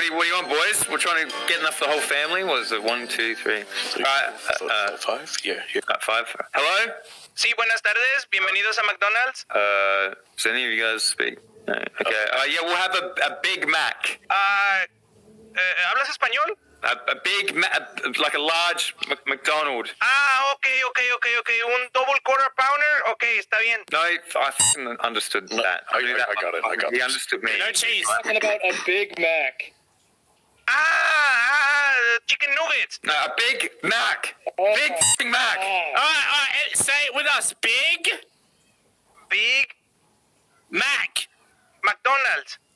What do you want, boys? We're trying to get enough for the whole family. What is it? 1, 2, 3. Five? Yeah. 5. Hello? Sí, buenas tardes. Bienvenidos a McDonald's. Does any of you guys speak? No. Okay. Yeah, we'll have a Big Mac. ¿Hablas español? A Big Mac, like a large McDonald. Okay. Un double quarter pounder? Okay, está bien. No, I fucking understood that. I got it. He understood me. No cheese. Talking about a Big Mac. Chicken nuggets. No, a Big Mac. Big Mac. All right, say it with us. Big Big Mac. McDonald's.